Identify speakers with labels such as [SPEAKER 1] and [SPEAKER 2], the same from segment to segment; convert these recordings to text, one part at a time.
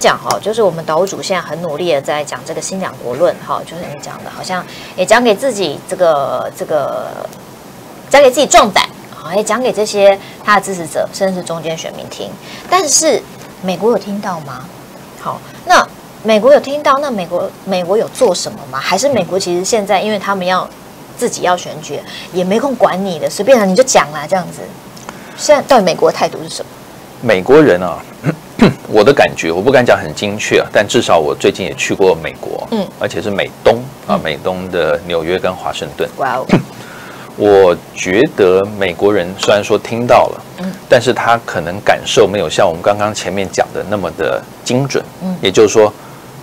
[SPEAKER 1] 讲哈，就是我们岛主现在很努力的在讲这个新两国论哈，就是你讲的，好像也讲给自己讲给自己壮胆，也讲给这些他的支持者，甚至是中间选民听。但是美国有听到吗？好，那美国有听到，那美国有做什么吗？还是美国其实现在因为他们自己要选举，也没空管你的，随便你就讲啦这样子。现在到底美国的态度是什么？
[SPEAKER 2] 美国人啊，我的感觉我不敢讲很精确啊，但至少我最近也去过美国，而且是美东啊，美东的纽约跟华盛顿。哇哦！我觉得美国人虽然说听到了，但是他可能感受没有像我们刚刚前面讲的那么的精准。也就是说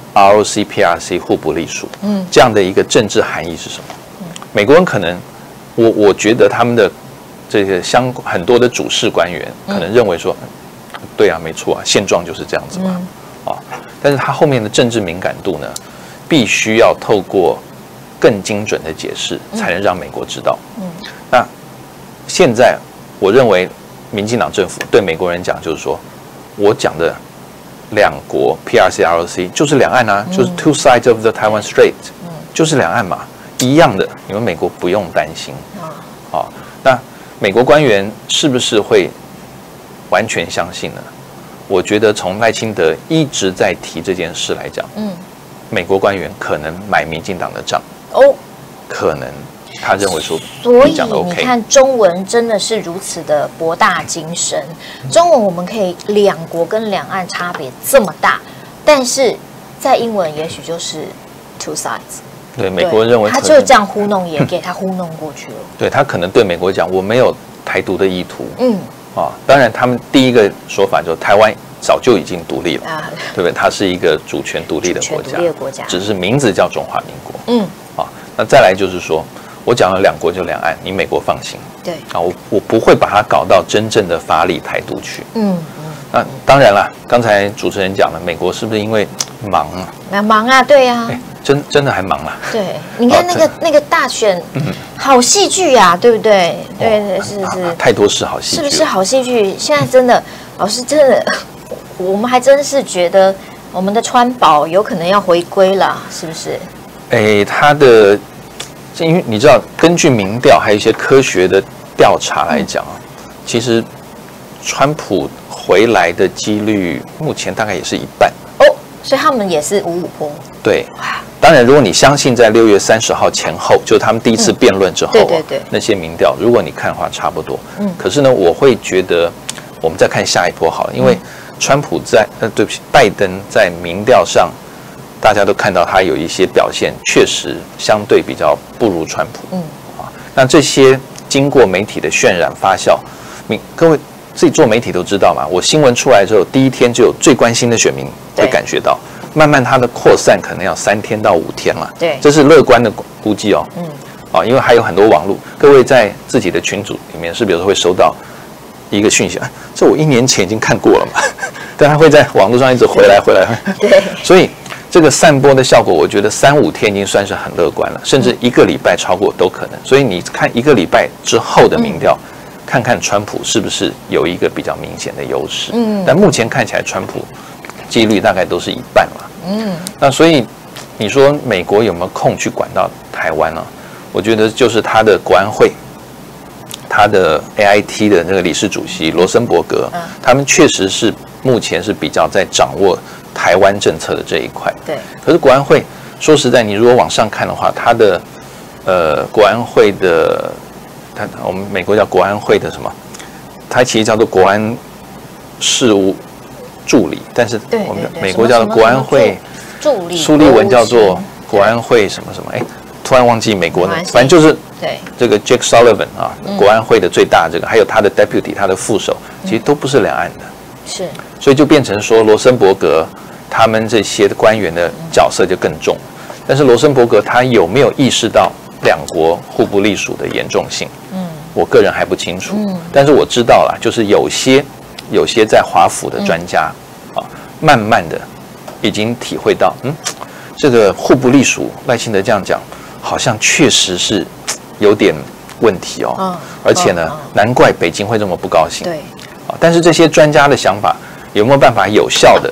[SPEAKER 2] ，ROC、PRC 互不隶属，这样的一个政治含义是什么？美国人可能，我觉得他们的这个很多的主事官员可能认为说，对啊，没错啊，现状就是这样子嘛，但是他后面的政治敏感度呢，必须要透过更精准的解释，才能让美国知道。那现在我认为，民进党政府对美国人讲，就是说我讲的两国 PRC、ROC 就是两岸啊，就是 two sides of the Taiwan Strait，就是两岸嘛，一样的，你们美国不用担心。那美国官员是不是会完全相信呢？我觉得从赖清德一直在提这件事来讲，美国官员可能买民进党的账。可能他认为说，
[SPEAKER 1] 所以你看中文真的是如此的博大精深。中文我们可以两国跟两岸差别这么大，但是在英文也许就是 two sides。
[SPEAKER 2] 对，美国人认为
[SPEAKER 1] 他就这样糊弄，也给他糊弄过去了。
[SPEAKER 2] 对，他可能对美国讲，我没有台独的意图。当然他们第一个说法就是台湾早就已经独立了，对不对？它是一个主权独立的国家，只是名字叫中华民国。那再来就是说，我讲了两国就两岸，你美国放心。
[SPEAKER 1] 对
[SPEAKER 2] 我不会把它搞到真正的法理台独去。那当然了，刚才主持人讲了，美国是不是因为忙啊？
[SPEAKER 1] 忙啊，对呀。
[SPEAKER 2] 真的还忙了。
[SPEAKER 1] 对，你看那个大选，好戏剧呀，对不对？对，是。
[SPEAKER 2] 太多是好戏剧，
[SPEAKER 1] 是不是好戏剧？现在真的，老师真的，我们还真是觉得我们的川宝有可能要回归了，是不是？
[SPEAKER 2] 他的，因为你知道，根据民调还有一些科学的调查来讲啊，其实川普回来的几率目前大概也是一半。
[SPEAKER 1] 所以他们也是五五波。
[SPEAKER 2] 对，当然，如果你相信在6月30号前后，就是他们第一次辩论之后，对，那些民调，如果你看的话，差不多。可是呢，我会觉得，我们再看下一波好了，因为川普对不起，拜登在民调上，大家都看到他有一些表现，确实相对比较不如川普。那这些经过媒体的渲染发酵，各位自己做媒体都知道嘛，我新闻出来之后，第一天就有最关心的选民会感觉到，慢慢它的扩散可能要3天到5天了。
[SPEAKER 1] 对，
[SPEAKER 2] 这是乐观的估计哦。因为还有很多网络，各位在自己的群组里面，是比如说会收到一个讯息，这我1年前已经看过了嘛，但他会在网络上一直回来。
[SPEAKER 1] 对，
[SPEAKER 2] 所以这个散播的效果，我觉得3、5天已经算是很乐观了，甚至1个礼拜超过都可能。所以你看1个礼拜之后的民调。看看川普是不是有一个比较明显的优势，但目前看起来川普几率大概都是一半了，那所以你说美国有没有空去管到台湾呢？我觉得就是他的国安会，他的 AIT 的那个理事主席罗森伯格，他们确实是目前是比较在掌握台湾政策的这一块，
[SPEAKER 1] 对。
[SPEAKER 2] 可是国安会说实在，你如果往上看的话，他的国安会的。我们美国叫国安会的什么？它其实叫做国安事务助理，但是我们美国叫做国安会
[SPEAKER 1] 助理，
[SPEAKER 2] 苏立文叫做国安会什么什么？突然忘记美国的，反正就是这个 Jake Sullivan 啊，国安会的最大这个，还有他的 deputy， 他的副手，其实都不是两岸的，
[SPEAKER 1] 是，
[SPEAKER 2] 所以就变成说罗森伯格他们这些官员的角色就更重，但是罗森伯格他有没有意识到两国互不隶属的严重性？我个人还不清楚。但是我知道啦，就是有些在华府的专家慢慢的已经体会到，这个互不隶属，赖清德这样讲，好像确实是有点问题哦。而且呢，难怪北京会这么不高兴。
[SPEAKER 1] 对。
[SPEAKER 2] 但是这些专家的想法有没有办法有效的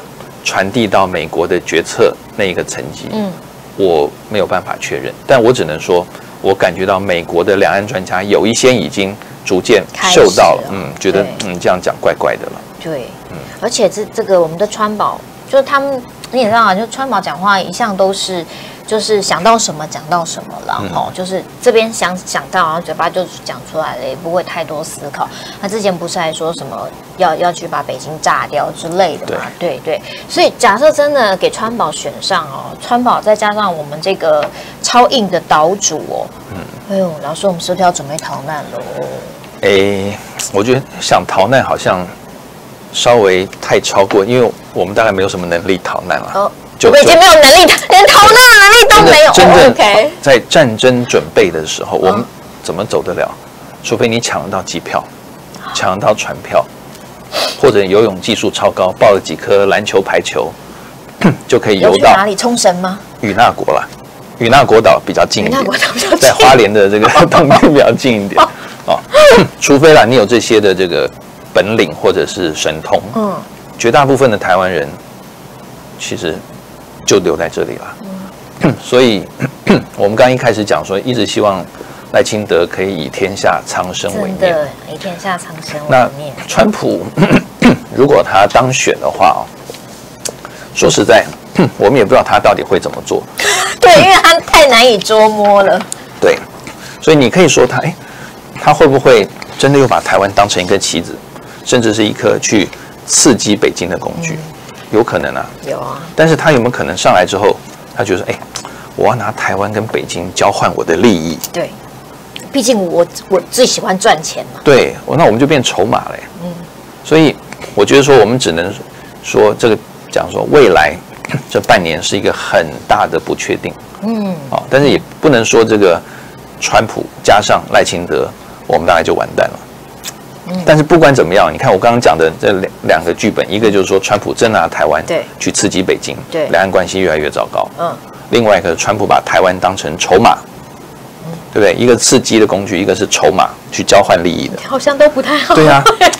[SPEAKER 2] 传递到美国的决策那一个层级，我没有办法确认，但我只能说，我感觉到美国的两岸专家有一些已经逐渐嗅到了，觉得这样讲怪怪的了。
[SPEAKER 1] 对，而且这个我们的川宝，就是他们你也知道啊，就川宝讲话一向都是就是想到什么讲到什么了，就是这边想到，然后嘴巴就讲出来了，也不会太多思考。他之前不是还说什么要去把北京炸掉之类的嘛？对，所以假设真的给川宝选上哦，川宝再加上我们这个超硬的岛主哦，哎呦，老师，我们是不是要准备逃难喽？
[SPEAKER 2] 我觉得想逃难好像稍微太超过，因为我们大概没有什么能力逃难了。
[SPEAKER 1] 我们已经没有能力，连逃难的能力都没有。
[SPEAKER 2] 真正在战争准备的时候，我们怎么走得了？除非你抢得到机票，抢得到船票，或者游泳技术超高，抱了几颗篮球、排球，就可以游到
[SPEAKER 1] 哪里？冲绳吗？
[SPEAKER 2] 与那国啦，与那国岛比较近一点，在花莲的这个东边比较近一点。除非啦，你有这些的这个本领或者是神通，绝大部分的台湾人其实就留在这里了。所以我们刚一开始讲说，一直希望赖清德可以以天下苍生为念，
[SPEAKER 1] 真的以天下苍生为念。
[SPEAKER 2] 那川普如果他当选的话，说实在，我们也不知道他到底会怎么做。
[SPEAKER 1] 对，因为他太难以捉摸了。
[SPEAKER 2] 对，所以你可以说他会不会真的又把台湾当成一个棋子，甚至是一颗去刺激北京的工具？有可能啊，
[SPEAKER 1] 有啊。
[SPEAKER 2] 但是他有没有可能上来之后，他觉得我要拿台湾跟北京交换我的利益？
[SPEAKER 1] 对，毕竟我最喜欢赚钱嘛。
[SPEAKER 2] 对，那我们就变筹码了。所以我觉得说，我们只能说讲说未来这半年是一个很大的不确定。但是也不能说这个川普加上赖清德，我们大概就完蛋了。但是不管怎么样，你看我刚刚讲的这两个剧本，一个就是说川普真拿台湾去刺激北京，两岸关系越来越糟糕。另外一个川普把台湾当成筹码，对不对？一个刺激的工具，一个是筹码去交换利益的，
[SPEAKER 1] 好像都不太好。
[SPEAKER 2] 对啊，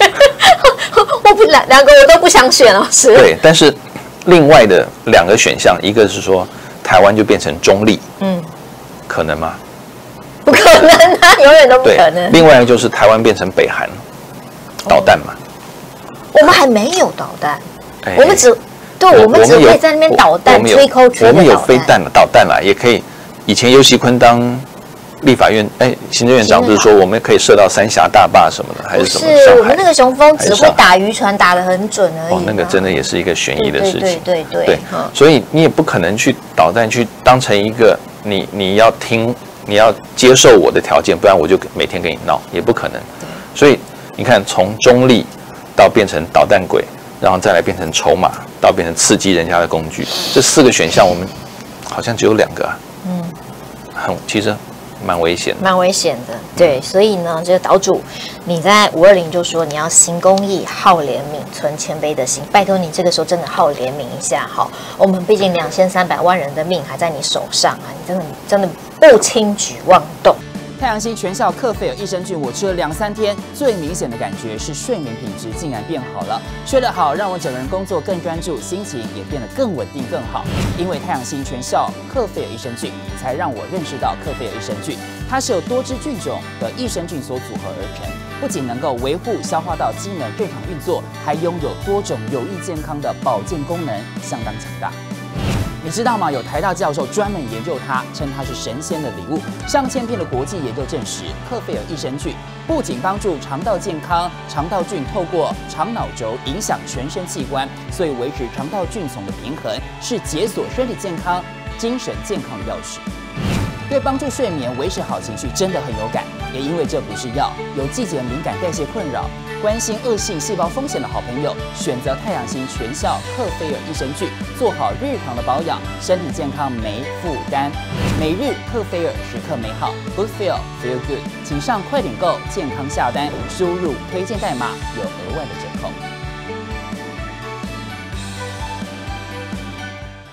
[SPEAKER 1] 两个我都不想选，老师。
[SPEAKER 2] 对，但是另外的两个选项，一个是说台湾就变成中立，可能吗？
[SPEAKER 1] 不可能啊，永远都不可能。
[SPEAKER 2] 另外一个就是台湾变成北韩。导弹嘛，
[SPEAKER 1] 我们还没有导弹，我们只可以在那边导弹，吹口吹的导弹。
[SPEAKER 2] 我们有飞弹了，导弹了，也可以。以前游锡堃当立法院行政院长不是说我们可以射到三峡大坝什么的，还是什么？
[SPEAKER 1] 是我们那个雄风只会打渔船，打得很准而已。
[SPEAKER 2] 那个真的也是一个悬疑的事情。
[SPEAKER 1] 对，
[SPEAKER 2] 所以你也不可能去导弹去当成一个你要接受我的条件，不然我就每天跟你闹，也不可能。所以。你看，从中立到变成导弹鬼，然后再来变成筹码，到变成刺激人家的工具，这4个选项我们好像只有2个啊。其实蛮危险的。蛮危险
[SPEAKER 1] 的，对。所以呢，这个岛主，你在520就说你要行公益、好怜悯、存谦卑的心，拜托你这个时候真的好怜悯一下哈。我们毕竟2300万人的命还在你手上啊，你真的不轻举妄动。
[SPEAKER 3] 太阳星全效克菲尔益生菌，我吃了2-3天，最明显的感觉是睡眠品质竟然变好了。睡得好，让我整个人工作更专注，心情也变得更稳定更好。因为太阳星全效克菲尔益生菌，才让我认识到克菲尔益生菌，它是由多支菌种的益生菌所组合而成，不仅能够维护消化道机能正常运作，还拥有多种有益健康的保健功能，相当强大。你知道吗？有台大教授专门研究它，称它是神仙的礼物。上千篇的国际研究证实，克菲尔益生菌不仅帮助肠道健康，肠道菌透过肠脑轴影响全身器官，所以维持肠道菌丛的平衡是解锁身体健康、精神健康的钥匙。对帮助睡眠、维持好情绪真的很有感。也因为这不是药，有季节敏感、代谢困扰、关心恶性细胞风险的好朋友，选择太阳星全效克菲尔益生菌，做好日常的保养，身体健康没负担。每日克菲尔，时刻美好 ，Good Feel Feel Good， 请上快点购健康下单，输入推荐代码有额外的折扣。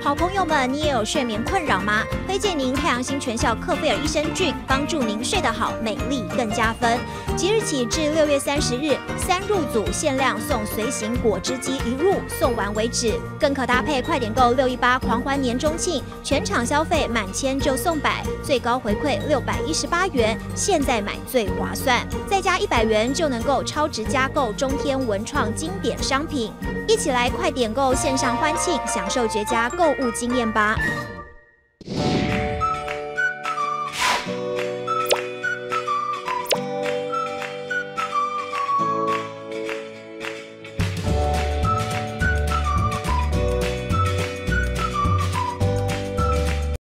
[SPEAKER 4] 好朋友们，你也有睡眠困扰吗？推荐您太阳星全效克菲尔益生菌，帮助您睡得好，美丽更加分。即日起至6月30日，3入组限量送随行果汁机1入，送完为止。更可搭配快点购618狂欢年中庆，全场消费满1000就送100，最高回馈618元，现在买最划算。再加100元就能够超值加购中天文创经典商品，一起来快点购线上欢庆，享受绝佳购物经验吧！